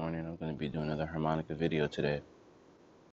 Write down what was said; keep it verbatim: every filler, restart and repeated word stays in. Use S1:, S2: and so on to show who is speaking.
S1: morning. I'm going to be doing another harmonica video today.